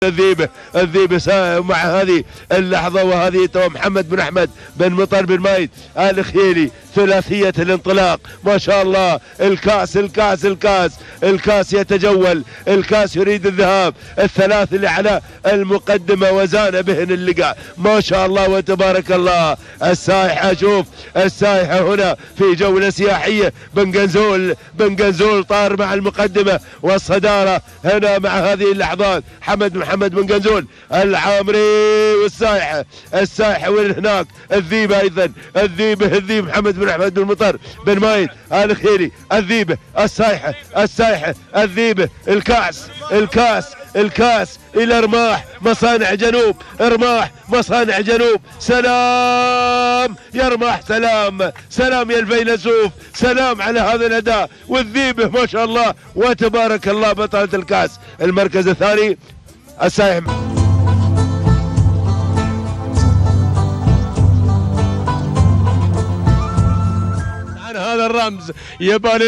الذيبه مع هذه اللحظه، وهذه تو محمد بن احمد بن مطر بن مايد الخيلي ثلاثيه الانطلاق ما شاء الله. الكاس الكاس الكاس الكاس يتجول، الكاس يريد الذهاب، الثلاث اللي على المقدمه وزان بهن اللقاء ما شاء الله وتبارك الله. السائحه اشوف السائحه هنا في جوله سياحيه. بن قنزول طار مع المقدمه والصداره هنا مع هذه اللحظات. محمد بن قنزول العامري والسائحه وين هناك الذيبه ايضا الذيب محمد بن احمد بن مطر بن مايد الخيري. الذيبه السائحه الذيبه الكاس الى رماح مصانع جنوب. سلام يا رماح، سلام يا الفيلسوف، سلام على هذا الاداء. والذيبه ما شاء الله وتبارك الله بطلة الكاس. المركز الثاني السائح هذا الرمز يبال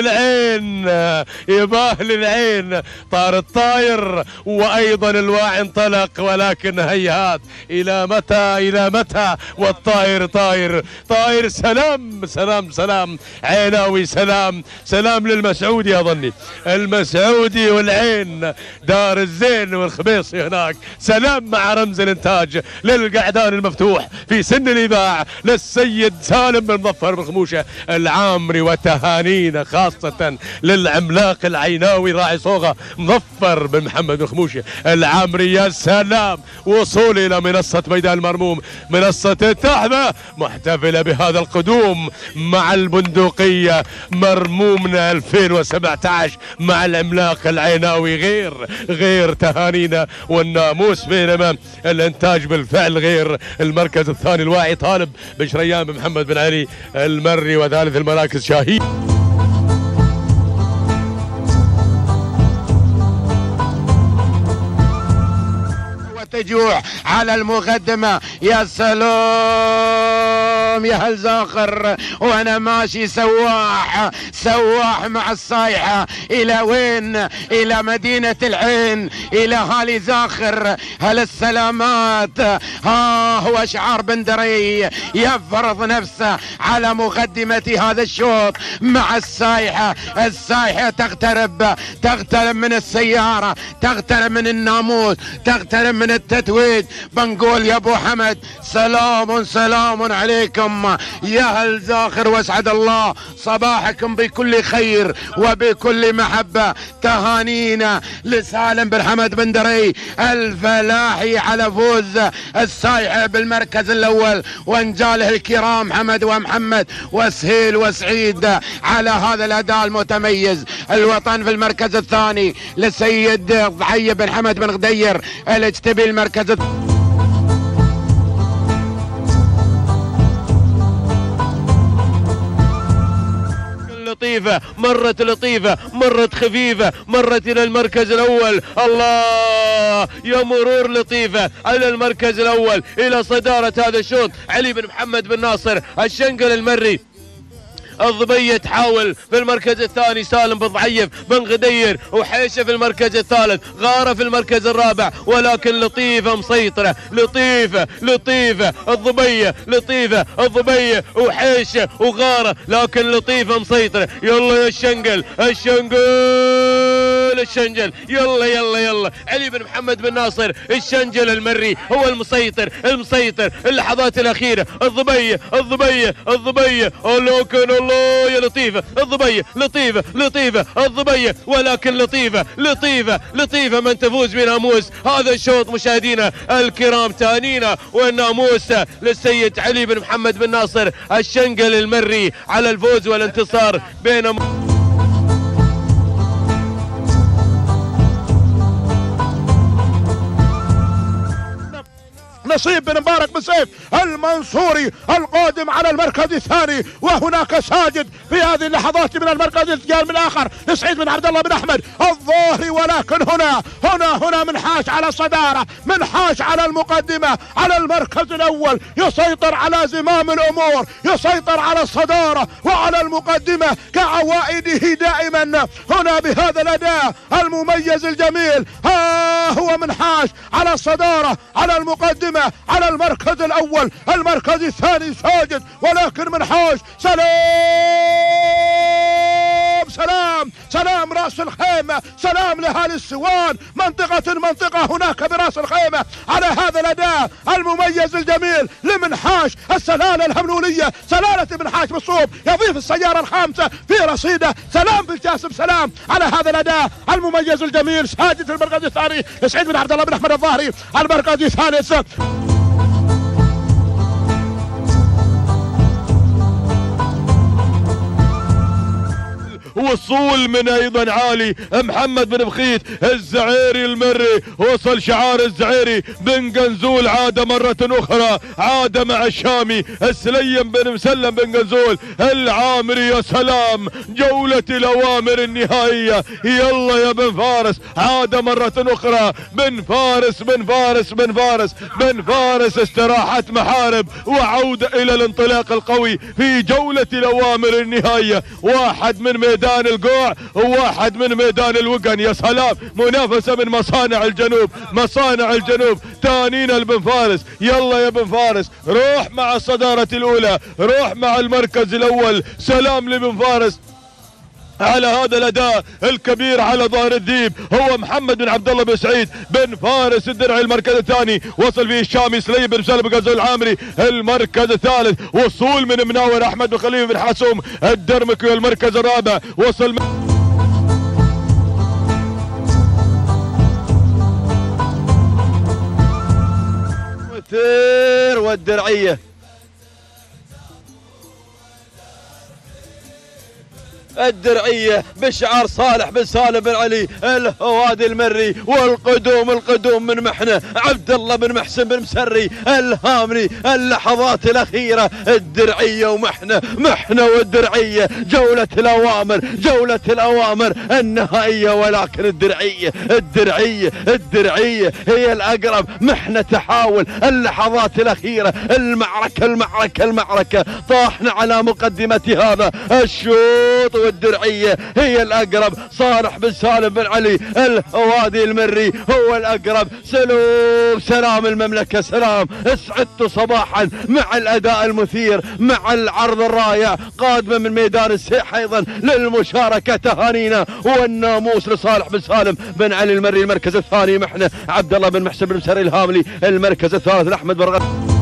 العين طار الطاير وايضا الواعي انطلق، ولكن هيهات الى متى والطاير طاير. سلام عيناوي، سلام للمسعودي، اظني المسعودي والعين دار الزين والخبيصي هناك. سلام مع رمز الانتاج للقعدان المفتوح في سن الاذاعه للسيد سالم بن مظفر بن خموشه العامري، وتهانينا خاصة للعملاق العيناوي راعي صوغة مظفر بن محمد بن خموشه العامري. يا سلام، وصول إلى منصة ميدان المرموم، منصة التحمة محتفلة بهذا القدوم مع البندقية مرمومنا 2017 مع العملاق العيناوي. غير تهانينا والناموس، بينما الانتاج بالفعل غير. المركز الثاني الواعي طالب بن شريان بن محمد بن علي المري، وثالث المراكز شاهين. وتجوع على المقدمة. يا سلام يا هل زاخر، وانا ماشي سواح مع الصايحة. الى وين؟ الى مدينة العين، الى هالي زاخر. هل السلامات. هو شعار بندري يفرض نفسه على مقدمة هذا الشوط مع السايحة تقترب من السيارة، تقترب من الناموس، تقترب من التتويج. بنقول يا ابو حمد سلام عليكم يا هل زاخر، واسعد الله صباحكم بكل خير وبكل محبة. تهانينا لسالم بن حمد بن دري الفلاحي على فوز السايحة بالمركز الاول، ونجاله الكرام حمد ومحمد وسهيل وسعيد على هذا الاداء المتميز. الوطن في المركز الثاني لسيد ضحية بن حمد بن غدير الاجتبي المركز لطيفة، مرت خفيفة، مرت إلى المركز الأول. الله يا مرور لطيفة على المركز الأول. إلى صدارة هذا الشوط علي بن محمد بن ناصر الشنقل المري. الضبية تحاول في المركز الثاني، سالم بن ضعيف بن غدير وحيشة في المركز الثالث، غارة في المركز الرابع، ولكن لطيفة مسيطرة. لطيفة الضبية، لطيفة الضبية وحيشة وغارة، لكن لطيفة مسيطرة. يلا يا الشنجل يلا علي بن محمد بن ناصر الشنجل المري هو المسيطر. اللحظات الأخيرة الضبية لكن الله يا لطيفة الضبية، لطيفة الضبية، ولكن لطيفة من تفوز بناموس هذا الشوط. مشاهدينا الكرام، تهانينا والناموس للسيد علي بن محمد بن ناصر الشنقل المري على الفوز والانتصار بين نصيب بن مبارك بن سيف المنصوري القادم على المركز الثاني. وهناك ساجد في هذه اللحظات من المركز الجانب الآخر لسعيد بن عبد الله بن أحمد الظاهري. ولكن هنا منحاش على الصدارة، منحاش على المقدمة، على المركز الأول، يسيطر على زمام الأمور، يسيطر على الصدارة وعلى المقدمة كعوائده دائما. هنا بهذا الأداء المميز الجميل ها هو منحاش على الصدارة، على المقدمة، على المركز الأول، المركز الثاني ساجد. ولكن منحاش سلام رأس الخيمة، سلام لأهالي السوان، منطقة هناك برأس الخيمة على هذا الأداء المميز الجميل لمنحاش. السلالة الهملولية، سلالة منحاش بالصوب يضيف السيارة الخامسة في رصيده. سلام بالجاسم، سلام على هذا الأداء المميز الجميل. ساجد في المركز الثاني سعيد بن عبد الله بن أحمد الظاهري، المركز الثالث وصول من ايضا عالي محمد بن بخيت الزعيري المري. وصل شعار الزعيري بن قنزول، عاد مرة اخرى، عاد مع الشامي السليم بن مسلم بن قنزول العامري. يا سلام، جولة الاوامر النهائية. يلا يا بن فارس، عاد مرة اخرى بن فارس استراحت محارب وعودة الى الانطلاق القوي في جولة الاوامر النهائية. واحد من ميدان القوع وواحد من ميدان الوقن. يا سلام، منافسة من مصانع الجنوب تانينا لبن فارس. يلا يا بن فارس، روح مع الصدارة الأولى، روح مع المركز الأول. سلام لبن فارس على هذا الاداء الكبير على ظهر الذيب. هو محمد بن عبد الله بن سعيد بن فارس الدرعي المركز الثاني. وصل فيه الشامي سليم بن سالم بن غزال العامري المركز الثالث. وصول من مناور احمد بن خليفه بن حاسوم الدرمكي المركز الرابع. وصل مثير والدرعيه بشعار صالح بن سالم بن علي الهوادي المري. والقدوم من محنه عبد الله بن محسن بن مسري الهامري. اللحظات الاخيره الدرعيه ومحنه والدرعيه. جوله الاوامر النهائيه. ولكن الدرعيه هي الاقرب. محنه تحاول، اللحظات الاخيره، المعركه طاحنا على مقدمه هذا الشوط والدرعيه هي الاقرب. صالح بن سالم بن علي الهوادي المري هو الاقرب. سلام المملكه، سلام. اسعدت صباحا مع الاداء المثير، مع العرض الرائع، قادمه من ميدان السيح ايضا للمشاركه. تهانينا والناموس لصالح بن سالم بن علي المري المركز الثاني. محنه عبد الله بن محسن بن مسري الهاملي المركز الثالث. لاحمد برغل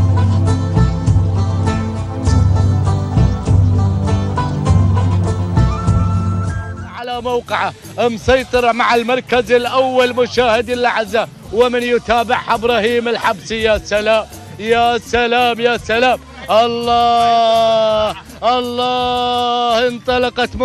موقعه مسيطر مع المركز الأول مشاهدي الأعزاء، ومن يتابعها إبراهيم الحبسي. يا سلام يا سلام يا سلام، الله انطلقت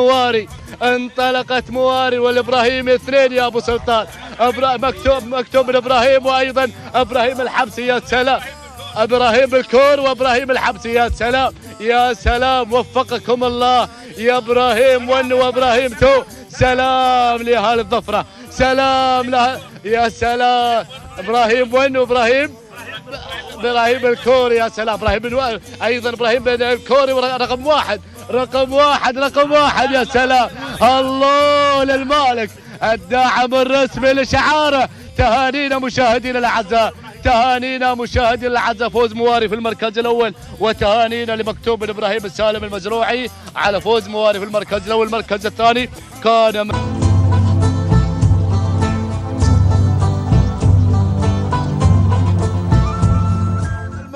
مواري والإبراهيم اثنين يا أبو سلطان. مكتوب من إبراهيم وأيضا إبراهيم الحبسي. يا سلام، ابراهيم الكور وابراهيم الحبسي. يا سلام يا سلام، وفقكم الله يا ابراهيم 1 وابراهيم 2. سلام لاهالي الظفره، سلام لها. يا سلام، ابراهيم 1 وابراهيم الكوري. يا سلام، ايضا ابراهيم الكوري رقم واحد. يا سلام، الله للمالك الداعم الرسمي لشعاره. تهانينا مشاهدينا الاعزاء، تهانينا مشاهدينا الاعزاء، فوز مواري في المركز الاول. وتهانينا لمكتوب من ابراهيم السالم المزروعي على فوز مواري في المركز الاول. المركز الثاني كان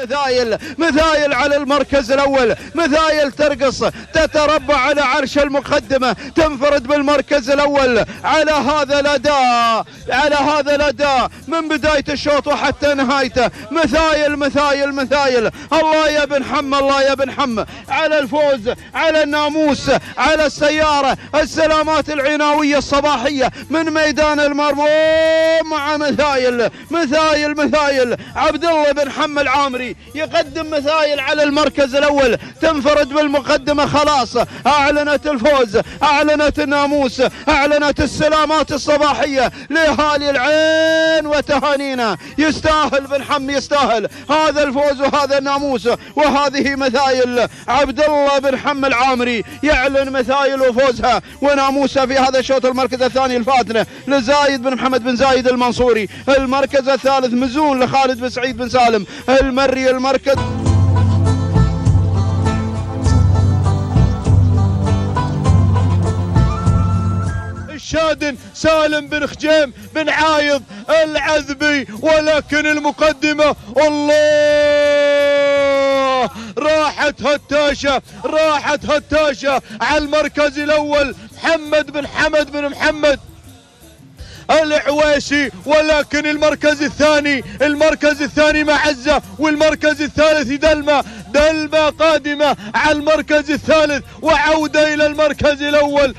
مثايل مثايل على المركز الأول، مثايل ترقص تتربع على عرش المقدمة، تنفرد بالمركز الأول على هذا الأداء، على هذا الأداء من بداية الشوط وحتى نهايته. مثايل مثايل مثايل. الله يا بن حم، الله يا بن حم على الفوز، على الناموس، على السيارة. السلامات العناوية الصباحية من ميدان المرموم مع مثايل مثايل مثايل. عبد الله بن حم العامري يقدم مثايل على المركز الأول، تنفرد بالمقدمة. خلاص أعلنت الفوز، أعلنت الناموس، أعلنت السلامات الصباحية لأهالي العين وتهانينا. يستاهل بن حم، يستاهل هذا الفوز وهذا الناموس وهذه مثايل. عبد الله بن حم العامري يعلن مثايل وفوزها وناموسها في هذا الشوط. المركز الثاني الفاتنة لزايد بن محمد بن زايد المنصوري. المركز الثالث مزون لخالد بن سعيد بن سالم المري. المركز الشادن سالم بن خجيم بن عايض العذبي. ولكن المقدمة الله راحت هتاشة، راحت هتاشة على المركز الأول محمد بن حمد بن محمد العويسي. ولكن المركز الثاني معزة، والمركز الثالث دلمة. دلمة قادمة على المركز الثالث وعودة إلى المركز الأول.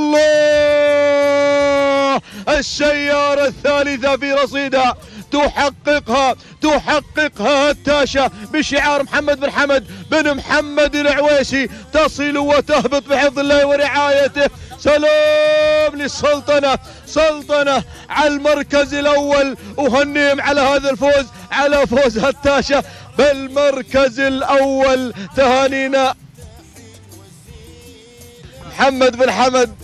الله السيارة الثالثة في رصيدها تحققها هتاشة بشعار محمد بن حمد بن محمد العويسي. تصل وتهبط بحفظ الله ورعايته. سلام للسلطنة، سلطنة على المركز الأول. أهنيهم على هذا الفوز، على فوز هتاشة بالمركز الأول. تهانينا محمد بن حمد.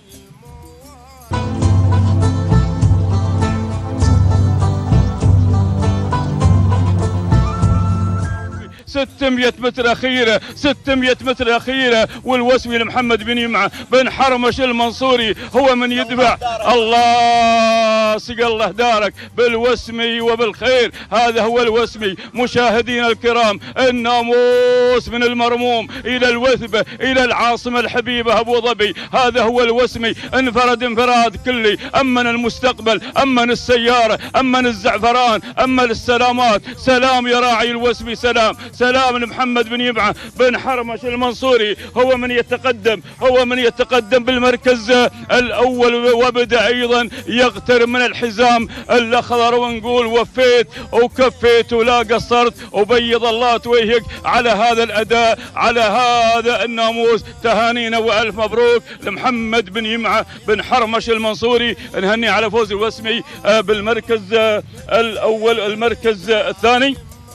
600 متر أخيرة، 600 متر أخيرة، والوسمي لمحمد بن يمعة بن حرمش المنصوري هو من يدفع. الله سقى الله دارك بالوسمي وبالخير. هذا هو الوسمي. مشاهدينا الكرام، الناموس من المرموم إلى الوثبة إلى العاصمة الحبيبة أبو ظبي. هذا هو الوسمي. انفرد انفراد كلي، أمن المستقبل، أمن السيارة، أمن الزعفران، أمن السلامات. سلام يا راعي الوسمي، سلام سلام لمحمد بن يمعة بن حرمش المنصوري. هو من يتقدم بالمركز الأول، وبدأ أيضا يقترب من الحزام الأخضر. ونقول وفيت وكفيت ولا قصرت، وبيض الله توجهك على هذا الأداء، على هذا الناموس. تهانينا وألف مبروك لمحمد بن يمعة بن حرمش المنصوري. نهني على فوز الوسمي بالمركز الأول. المركز الثاني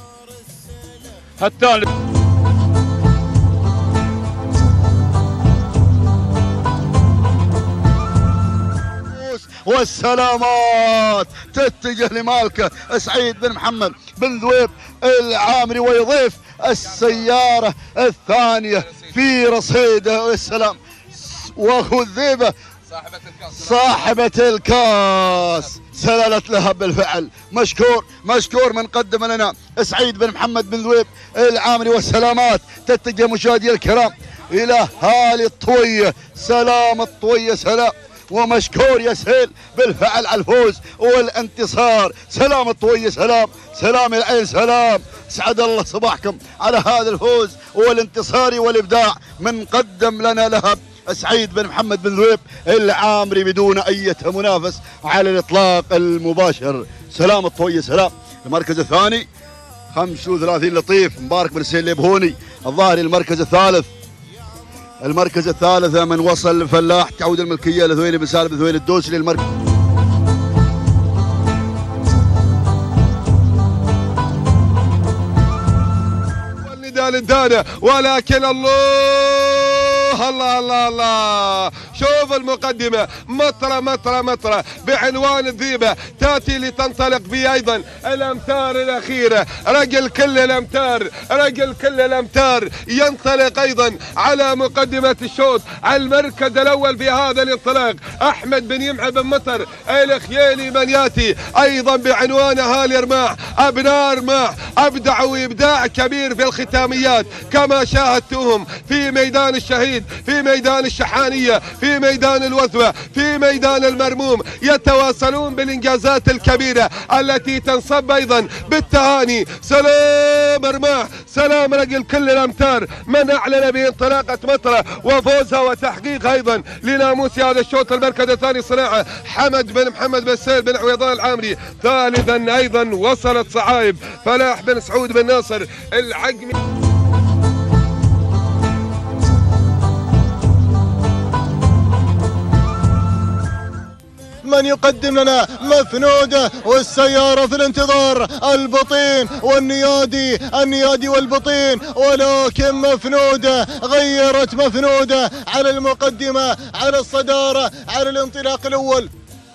الثالث والسلامات تتجه لمالكه سعيد بن محمد بن ذويب العامري، ويضيف السيارة الثانية في رصيده. والسلام وخذيبة صاحبة الكاس سللت لها بالفعل. مشكور من قدم لنا سعيد بن محمد بن ذويب العامري. والسلامات تتجه مشاهدي الكرام إلى هالي الطوية. سلام الطوية، سلام. ومشكور يا سهيل بالفعل على الفوز والانتصار. سلام الطوية، سلام. سلام العين، سلام. سعد الله صباحكم على هذا الفوز والانتصار والإبداع من قدم لنا لها سعيد بن محمد بن ذويب العامري بدون أي منافس على الإطلاق المباشر. سلام الطوية، سلام. المركز الثاني 35 لطيف مبارك بن سهيل البهوني الظاهري. المركز الثالث من وصل الفلاح تعود الملكية لذويل بن سالم ذويل الدوسري. المركز والنداء للدانة، ولكن الله الله الله الله الله. شوف المقدمة مطرة بعنوان الذيبة تأتي لتنطلق به أيضا الأمتار الأخيرة. رجل كل الأمتار ينطلق أيضا على مقدمة الشوط. على المركز الأول بهذا الانطلاق أحمد بن يمعة بن مطر الخيالي من يأتي أيضا بعنوان أهالي رماح. أبناء رماح أبدعوا إبداع كبير في الختاميات كما شاهدتهم في ميدان الشهيد، في ميدان الشحانية، في ميدان الوثبة، في ميدان المرموم، يتواصلون بالإنجازات الكبيرة التي تنصب أيضا بالتهاني. سلام رماح، سلام رجل كل الأمتار من أعلن بانطلاقة مطرة وفوزها وتحقيق أيضا لناموس هذا الشوط. المركز الثاني صناعة حمد بن محمد بن سهيل بن عويضان العامري. ثالثا أيضا وصلت صعايب فلاح بن سعود بن ناصر العقمي. من يقدم لنا مفنودة والسيارة في الانتظار، البطين والنيادي والبطين، ولكن مفنودة غيرت مفنودة على المقدمة، على الصدارة، على الانطلاق الأول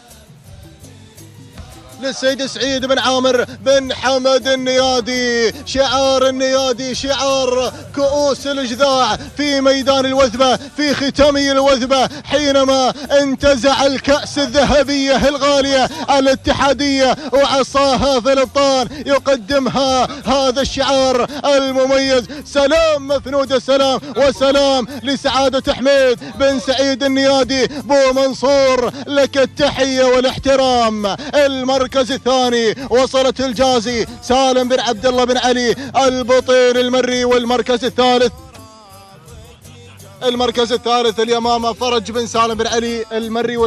للسيد سعيد بن عامر بن حمد النيادي. شعار النيادي شعار كؤوس الجذاع في ميدان الوثبة، في ختامي الوثبة حينما انتزع الكأس الذهبية الغالية الاتحادية وعصاها في الابطال، يقدمها هذا الشعار المميز. سلام مفنودة، سلام وسلام لسعادة حميد بن سعيد النيادي بو منصور، لك التحية والاحترام. المركز الثاني وصلت الجازي سالم بن عبد الله بن علي البطين المري. والمركز الثالث اليمامة فرج بن سالم بن علي المري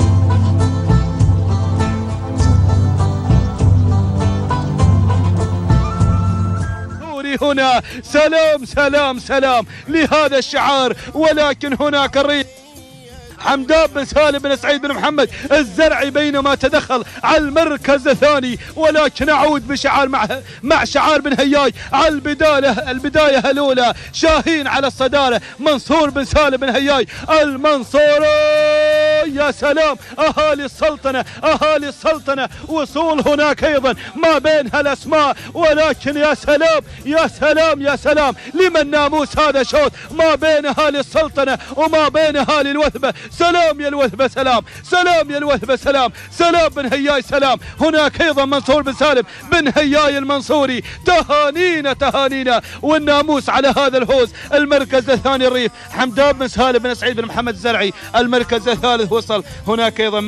هنا سلام لهذا الشعار. ولكن هناك الريح حمدان بن سالم بن سعيد بن محمد الزرعي بينما تدخل على المركز الثاني. ولكن اعود بشعار مع شعار بن هياي على البدايه الاولى. شاهين على الصداره، منصور بن سالم بن هياي المنصوري. يا سلام اهالي السلطنه وصول هناك ايضا ما بينها الاسماء. ولكن يا سلام لمن ناموس هذا شوط ما بين اهالي السلطنه وما بين اهالي الوثبه. سلام يا الوثبة، سلام يا الوثبة، سلام بن هياي، سلام. هناك ايضا منصور بن سالم بن هياي المنصوري. تهانينا والناموس على هذا الفوز. المركز الثاني الريف حمدان بن سالم بن سعيد بن محمد الزرعي. المركز الثالث وصل هناك ايضا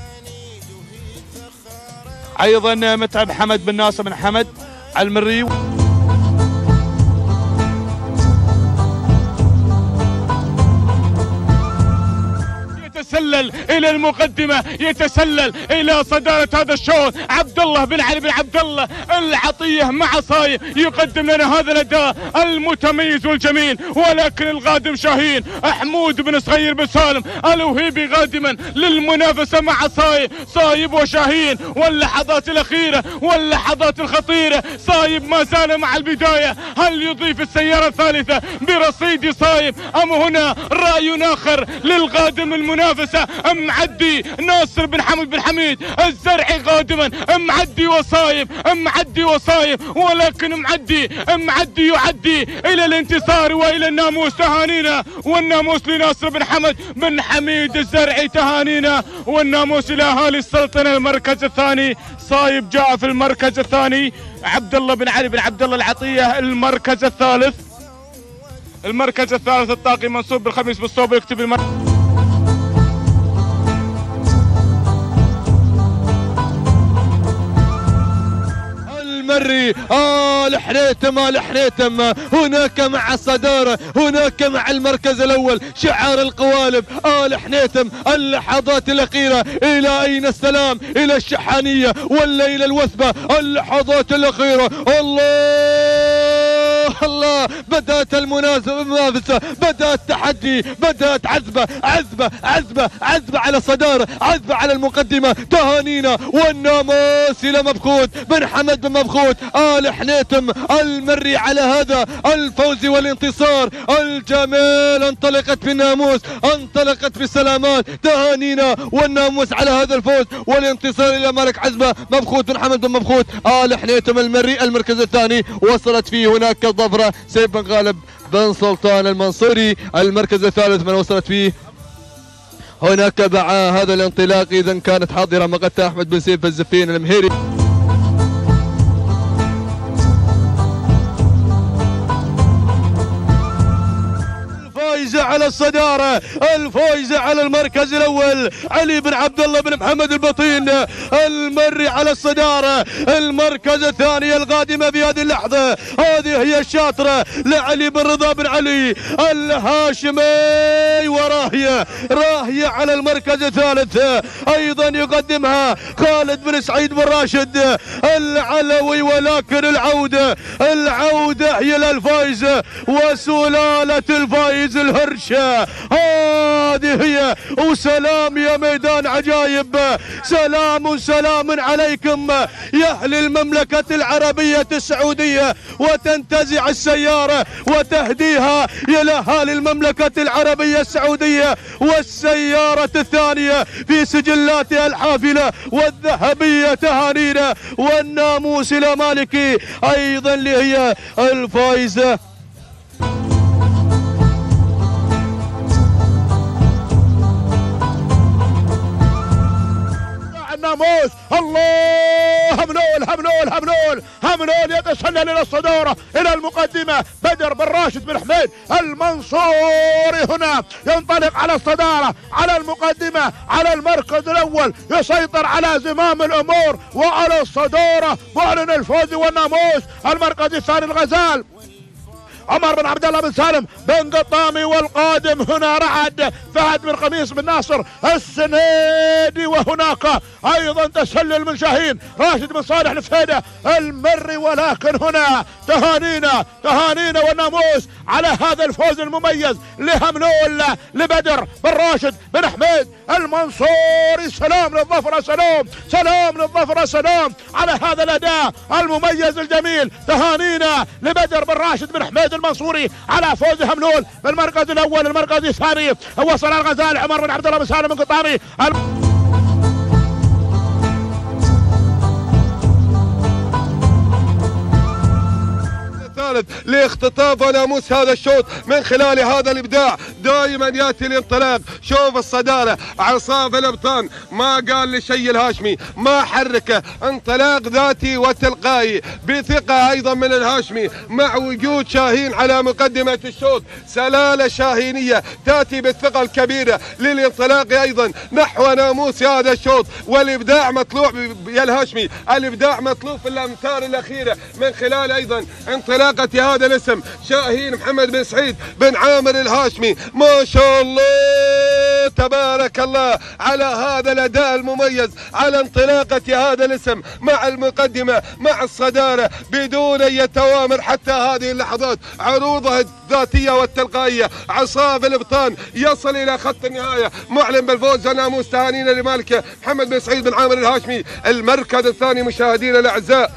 متعب حمد بن ناصر بن حمد المري. يتسلل الى المقدمه، يتسلل الى صداره هذا الشوط عبد الله بن علي بن عبد الله العطيه مع صايم يقدم لنا هذا الاداء المتميز والجميل. ولكن القادم شاهين حمود بن صغير بن سالم الوهيبي قادما للمنافسه مع صايب وشاهين. واللحظات الاخيره واللحظات الخطيره، صايب ما زال مع البدايه. هل يضيف السياره الثالثه برصيد صايب ام هنا راي اخر للقادم المنافسه؟ معدي ناصر بن حمد بن حميد الزرعي قادما، معدي وصايب، ولكن معدي يعدي الى الانتصار والى الناموس. تهانينا والناموس لناصر بن حمد بن حميد الزرعي، تهانينا والناموس الى اهالي السلطنه. المركز الثاني صايب جاء في المركز الثاني، عبد الله بن علي بن عبد الله العطيه. المركز الثالث الطاقي منصور بالخميس بالصوب يكتب المري. الحريتم هناك مع الصدارة، هناك مع المركز الأول شعار القوالب. الحنيتم اللحظات الأخيرة. إلى أين السلام؟ إلى الشحانية ولا إلى الوثبة؟ اللحظات الأخيرة. الله الله بدأت المنافسة، بدأ التحدي، بدأت عزبة على الصدارة، عزبة على المقدمة. تهانينا والناموس إلى مبخوت بن حمد بن مبخوت آل حنيتم المري على هذا الفوز والانتصار الجميل. انطلقت بالناموس، انطلقت بالسلامات. تهانينا والناموس على هذا الفوز والانتصار إلى ملك عزبة مبخوت بن حمد بن مبخوت آل حنيتم المري. المركز الثاني وصلت فيه هناك الظفرة سيف بن غالب بن سلطان المنصوري. المركز الثالث من وصلت فيه هناك مع هذا الانطلاق إذا كانت حاضرة مقدة أحمد بن سيف الزفين المهيري. الفايزة على الصدارة، الفايزة على المركز الأول علي بن عبد الله بن محمد البطين المري على الصدارة. المركز الثاني القادمة في هذه اللحظة هذه هي الشاطرة لعلي بن رضا بن علي الهاشمي، وراهية على المركز الثالث أيضا يقدمها خالد بن سعيد بن راشد العلوي. ولكن العودة هي للفايزة وسلالة الفايز الهرشة هذه هي. وسلام يا ميدان عجايب، سلام عليكم يا أهل المملكة العربية السعودية. وتنتزع السيارة وتهديها إلى أهالي المملكة العربية السعودية، والسيارة الثانية في سجلاتها الحافلة والذهبية. تهانينا والناموس إلى مالكي أيضا اللي هي الفائزة. الناموس الله همنول يتسلل الى الصدارة الى المقدمة. بدر بن راشد بن حميد المنصوري هنا ينطلق على الصدارة على المقدمة على المركز الاول، يسيطر على زمام الامور وعلى الصدارة، معلن الفوز والناموس. المركز الثاني الغزال عمر بن عبد الله بن سالم بن قطامي، والقادم هنا رعد فهد بن قميص بن ناصر السنيدي. وهناك ايضا تسلل من شاهين راشد بن صالح الفهيدة المري. ولكن هنا تهانينا والناموس على هذا الفوز المميز لهمنول لبدر بن راشد بن حميد المنصوري. سلام للظفرة، سلام على هذا الاداء المميز الجميل. تهانينا لبدر بن راشد بن حميد المنصوري على فوز همنول بالمركز الاول. المركز الثاني وصل الغزال عمر بن عبد الله بن سالم بن قطامي. لاختطاف وناموس هذا الشوط من خلال هذا الابداع. دائما ياتي الانطلاق، شوف الصداره، عصاف الابطان ما قال لشيء الهاشمي، ما حركه، انطلاق ذاتي وتلقائي بثقه ايضا من الهاشمي مع وجود شاهين على مقدمه الشوط. سلاله شاهينيه تاتي بالثقه الكبيره للانطلاق ايضا نحو ناموس هذا الشوط. والابداع مطلوب يا الهاشمي، الابداع مطلوب في الامتار الاخيره من خلال ايضا انطلاقه هذا الاسم شاهين محمد بن سعيد بن عامر الهاشمي. ما شاء الله تبارك الله على هذا الاداء المميز، على انطلاقه هذا الاسم مع المقدمه مع الصداره بدون اي توامر حتى هذه اللحظات. عروضها الذاتيه والتلقائيه، عصاف الابطان يصل الى خط النهايه، معلن بالفوز وناموس. تهانينا لمالكه محمد بن سعيد بن عامر الهاشمي. المركز الثاني مشاهدينا الاعزاء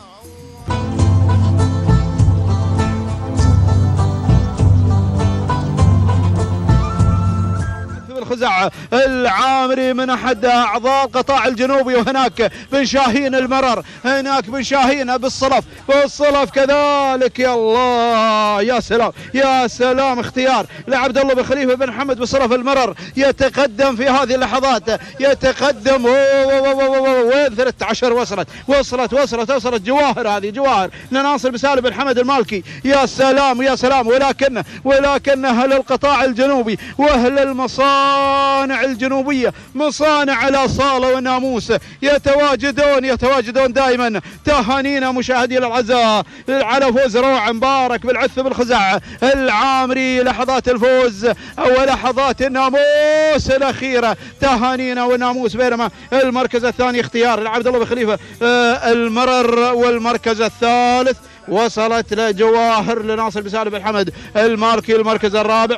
الخزاعة العامري من احد اعضاء القطاع الجنوبي. وهناك بن شاهين المرر، هناك بن شاهين بالصلف كذلك. يا الله يا سلام اختيار لعبد الله بن خليفه بن حمد بالصلف المرر. يتقدم في هذه اللحظات، يتقدم. وين 13 وصلت جواهر، هذه جواهر لناصر بن سالم بن حمد المالكي. يا سلام ولكن اهل القطاع الجنوبي واهل المصانع الجنوبية، مصانع الأصالة والناموس يتواجدون دائما. تهانينا مشاهدينا الأعزاء على فوز روعة مبارك بالعث بالخزاعة العامري. لحظات الفوز ولحظات الناموس الأخيرة. تهانينا والناموس. بينما المركز الثاني اختيار لعبد الله بن خليفة المرر، والمركز الثالث وصلت لجواهر لناصر بن سالم بن حمد الماركي المركز الرابع.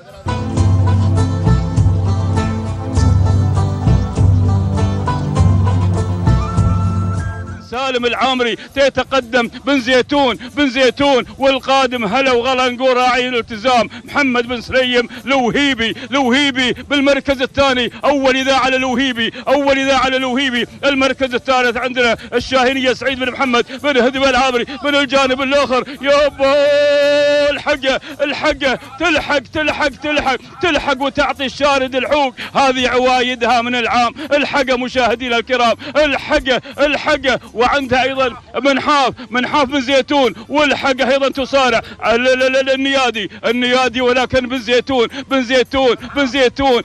سالم العامري تتقدم بن زيتون والقادم هلا وغلا نقول راعي الالتزام محمد بن سليم لوهيبي بالمركز الثاني. اول اذاعه للوهيبي المركز الثالث عندنا الشاهينيه سعيد بن محمد بن هدم العامري من الجانب الاخر. يابا الحقه تلحق وتعطي الشارد الحوق. هذه عوايدها من العام. الحقه مشاهدينا الكرام الحقه وعندها ايضا منحاف بن زيتون والحقه ايضا تصارع النيادي ولكن بن زيتون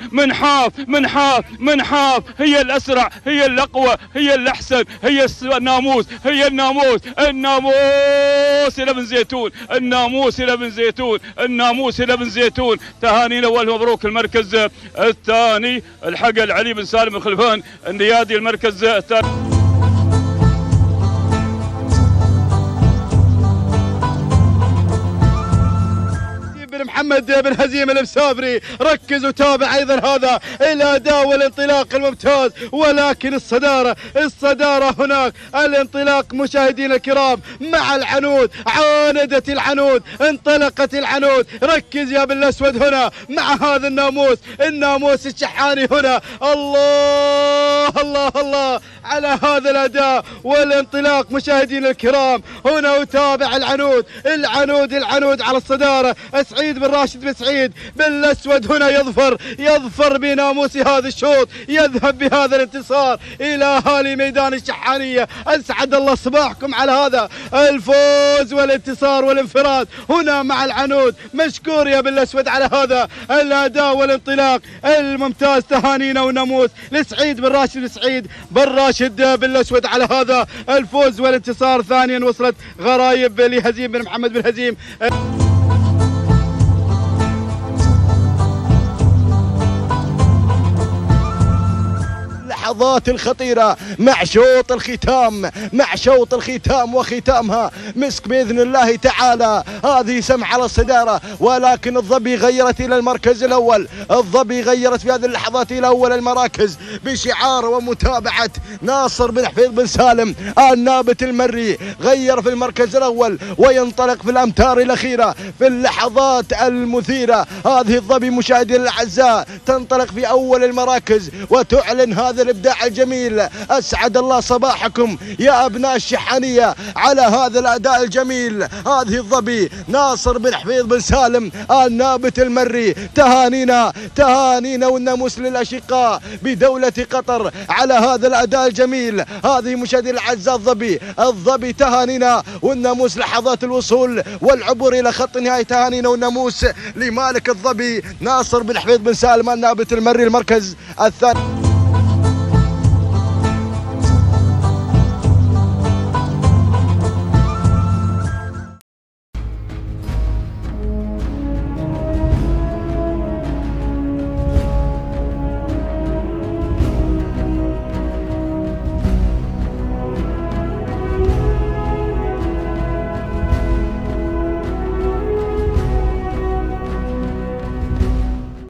منحاف هي الاسرع هي الاقوى هي الاحسن هي الناموس الى بن زيتون تهانينا والمبروك. المركز الثاني الحق العلي بن سالم الخلفان النيادي المركز الثاني. محمد بن هزيم المسافري ركز وتابع ايضا هذا الاداء والانطلاق الممتاز. ولكن الصداره هناك الانطلاق مشاهدينا الكرام مع العنود. عاندت العنود انطلقت العنود. ركز يا بالاسود هنا مع هذا الناموس الشحاني هنا. الله على هذا الاداء والانطلاق مشاهدينا الكرام هنا. وتابع العنود على الصداره. سعيد بن راشد بن سعيد بالاسود هنا يظفر بناموس هذا الشوط. يذهب بهذا الانتصار الى اهالي ميدان الشحانيه. اسعد الله صباحكم على هذا الفوز والانتصار والانفراد هنا مع العنود. مشكور يا بالاسود على هذا الاداء والانطلاق الممتاز. تهانينا والناموس لسعيد بن راشد بالاسود على هذا الفوز والانتصار. ثانيا وصلت غرايب لهزيم بن محمد بن هزيم. اللحظات الخطيرة مع شوط الختام وختامها مسك بإذن الله تعالى. هذه سمع على الصدارة ولكن الظبي غيرت إلى المركز الأول. الظبي غيرت في هذه اللحظات إلى أول المراكز بشعار ومتابعة ناصر بن حفيظ بن سالم النابت المري. غير في المركز الأول وينطلق في الأمتار الأخيرة في اللحظات المثيرة. هذه الظبي مشاهدينا الأعزاء تنطلق في أول المراكز وتعلن هذا الإبداع الجميل. أسعد الله صباحكم يا أبناء الشحانية على هذا الأداء الجميل. هذه الظبي ناصر بن حفيظ بن سالم النابت المري. تهانينا والناموس للأشقاء بدولة قطر على هذا الأداء الجميل. هذه مشاهدينا الأعزاء الظبي تهانينا والناموس. لحظات الوصول والعبور إلى خط النهاية. تهانينا والناموس لمالك الظبي ناصر بن حفيظ بن سالم النابت المري المركز الثاني.